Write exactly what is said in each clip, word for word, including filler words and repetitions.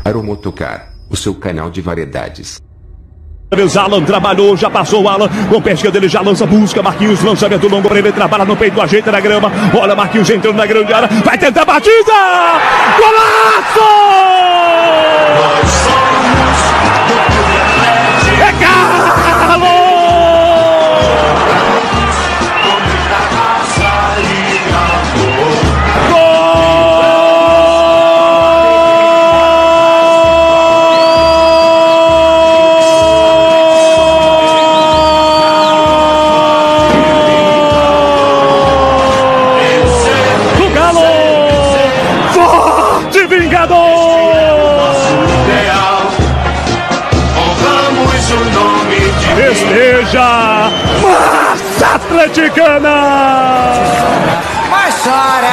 Aeromotocar, o seu canal de variedades. Alan trabalhou, já passou o Alan, com o pé esquerdo ele já lança, busca Marquinhos, lançamento longo, ele trabalha no peito, ajeita na grama, olha Marquinhos entrando na grande área, vai tentar a batida, golaço! Nós somos do Clube Atlético. É Galo! Com muita raça e amor. Gol! Do Galo! Forte Vingador! Honramos o nome de Festeja! Massa Atleticana! Mas chora,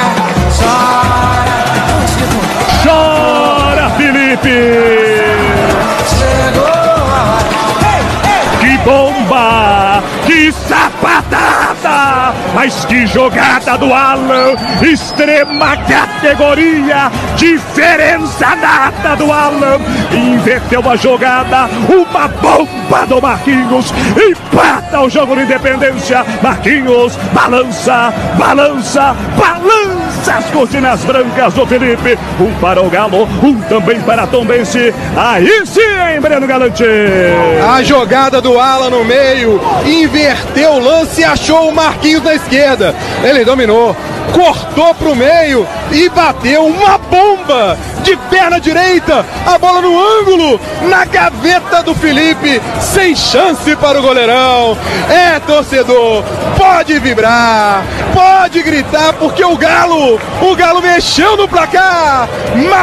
chora, Chora, Felipe! chegou a hora. Que bomba! Que sapatada! Mas que jogada do Alan! Extrema categoria! Diferença nata do Alan! Inverteu a jogada! Uma bomba do Marquinhos! Empata o jogo de Independência! Marquinhos balança, balança, balança as cortinas brancas do Felipe! Um para o Galo, um também para Tombense! Aí sim, hein, Breno Galante! A jogada do Alan no meio, inverteu o lance e achou o Marquinhos na esquerda. Ele dominou, cortou pro meio e bateu uma bomba de perna direita. A bola no ângulo, na gaveta do Felipe, sem chance para o goleirão. É, torcedor, pode vibrar, pode gritar, porque o Galo, o Galo mexeu no placar.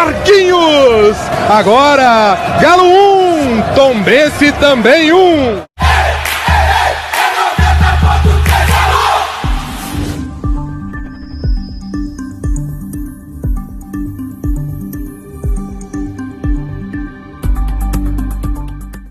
Marquinhos, agora Galo um, Tombense também um.